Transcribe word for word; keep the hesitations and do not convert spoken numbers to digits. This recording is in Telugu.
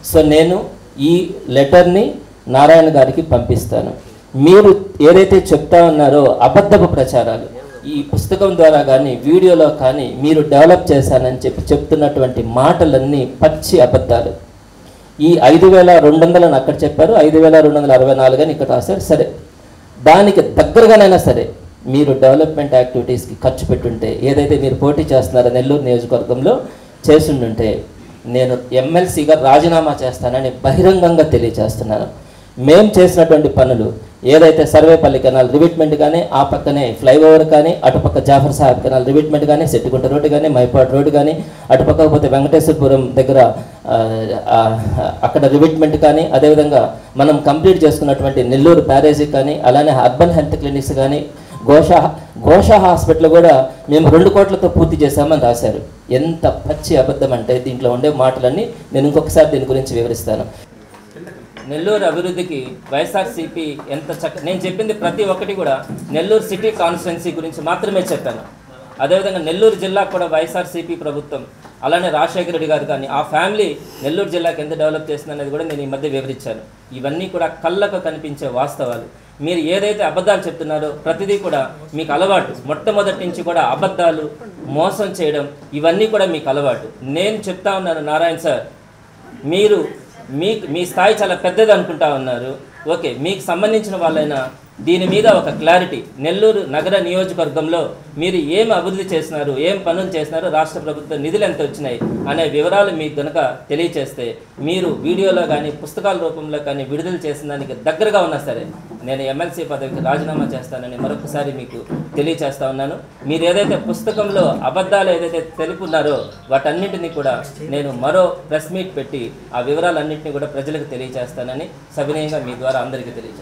సో నేను ఈ లెటర్ని నారాయణ గారికి పంపిస్తాను. మీరు ఏదైతే చెప్తా ఉన్నారో అబద్ధపు ప్రచారాలు ఈ పుస్తకం ద్వారా కానీ వీడియోలో కానీ మీరు డెవలప్ చేశానని చెప్పి చెప్తున్నటువంటి మాటలన్నీ పచ్చి అబద్ధాలు. ఈ ఐదు వేల రెండు వందలని అక్కడ చెప్పారు, ఐదు వేల రెండు వందల అరవై నాలుగు అని ఇక్కడ రాశారు. సరే, దానికి దగ్గరగానైనా సరే మీరు డెవలప్మెంట్ యాక్టివిటీస్కి ఖర్చు పెట్టుంటే, ఏదైతే మీరు పోటీ చేస్తున్నారో నెల్లూరు నియోజకవర్గంలో చేస్తుంటే, నేను ఎమ్మెల్సీగా రాజీనామా చేస్తానని బహిరంగంగా తెలియజేస్తున్నాను. మేము చేసినటువంటి పనులు ఏదైతే సర్వేపల్లి కెనాల్ రివిట్మెంట్ కానీ, ఆ పక్కనే ఫ్లైఓవర్ కానీ, అటుపక్క జాఫర్ సాహెబ్ కెనాల్ రివిట్మెంట్ కానీ, సెట్టిగుంట రోడ్డు కానీ, మైపాడు రోడ్డు కానీ, అటుపక్క పోతే వెంకటేశ్వరపురం దగ్గర అక్కడ రివిట్మెంట్ కానీ, అదేవిధంగా మనం కంప్లీట్ చేసుకున్నటువంటి నెల్లూరు ప్యారేజీ కానీ, అలానే అర్బన్ హెల్త్ క్లినిక్స్ కానీ, గోషా గోషా హాస్పిటల్ కూడా మేము రెండు కోట్లతో పూర్తి చేశామని రాశారు. ఎంత పచ్చి అబద్ధం అంటే దీంట్లో ఉండే మాటలన్నీ నేను ఇంకొకసారి దీని గురించి వివరిస్తాను. నెల్లూరు అభివృద్ధికి వైఎస్ఆర్సీపీ ఎంత చక్క నేను చెప్పింది ప్రతి ఒక్కటి కూడా నెల్లూరు సిటీ కాన్స్టిట్యున్సీ గురించి మాత్రమే చెప్పాను. అదేవిధంగా నెల్లూరు జిల్లాకు కూడా వైఎస్ఆర్సీపీ ప్రభుత్వం, అలానే రాజశేఖర రెడ్డి గారు కానీ ఆ ఫ్యామిలీ నెల్లూరు జిల్లాకి ఎంత డెవలప్ చేస్తుంది అనేది కూడా నేను ఈ మధ్య వివరించాను. ఇవన్నీ కూడా కళ్ళకు కనిపించే వాస్తవాలు. మీరు ఏదైతే అబద్ధాలు చెప్తున్నారో ప్రతిదీ కూడా మీకు అలవాటు. మొట్టమొదటి నుంచి కూడా అబద్ధాలు, మోసం చేయడం ఇవన్నీ కూడా మీకు అలవాటు. నేను చెప్తా ఉన్నాను నారాయణ సార్, మీరు మీ మీ స్థాయి చాలా పెద్దది అనుకుంటా ఉన్నారు. ఓకే, మీకు సంబంధించిన వాళ్ళైనా దీని మీద ఒక క్లారిటీ, నెల్లూరు నగర నియోజకవర్గంలో మీరు ఏం అభివృద్ధి చేసినారు, ఏం పనులు చేసినారు, రాష్ట్ర ప్రభుత్వ నిధులు ఎంత వచ్చినాయి అనే వివరాలు మీకు కనుక తెలియచేస్తే, మీరు వీడియోలో కానీ పుస్తకాల రూపంలో కానీ విడుదల చేసిన దానికి దగ్గరగా ఉన్నా సరే నేను ఎమ్మెల్సీ పదవికి రాజీనామా చేస్తానని మరొకసారి మీకు తెలియచేస్తా ఉన్నాను. మీరు ఏదైతే పుస్తకంలో అబద్ధాలు ఏదైతే తెలుపున్నారో వాటన్నింటినీ కూడా నేను మరో ప్రెస్ మీట్ పెట్టి ఆ వివరాలన్నింటినీ కూడా ప్రజలకు తెలియచేస్తానని సవినయంగా మీ ద్వారా అందరికీ తెలియజేస్తాను.